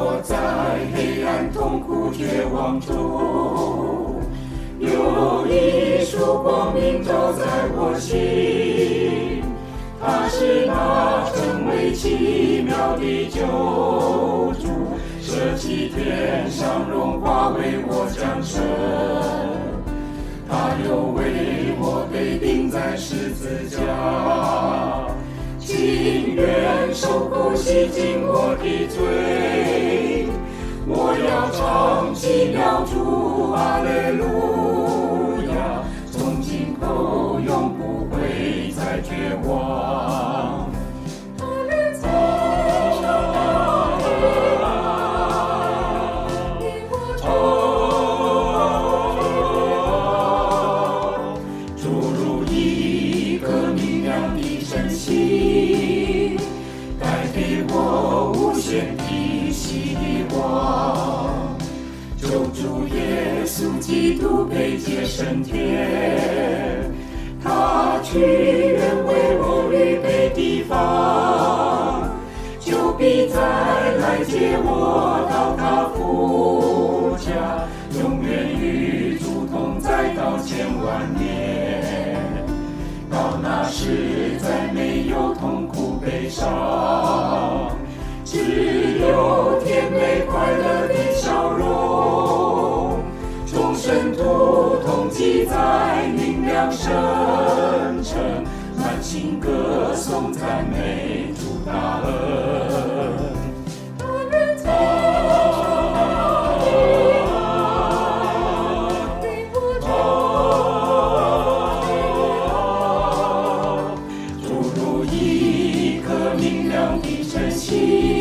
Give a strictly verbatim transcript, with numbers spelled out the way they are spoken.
我在黑暗痛苦绝望中，有一束光明照在我心，它是那真为奇妙的救主，舍弃天上荣华为我降生，他又为我被钉在十字架，情愿受苦洗净我的罪，我要唱奇妙主哈利路亚，从今后永不会再绝望。注入一颗明亮的真心，带给我无限的希望。救主耶稣基督被接升天，他去原为我预备地方，就必再来接我到他父家，永远与主同在到千万年。到那时再没有痛苦悲伤，只有甜美快乐的笑容，众生徒同祭在明亮圣城，满心歌颂赞美主大恩。注入一颗明亮的真心，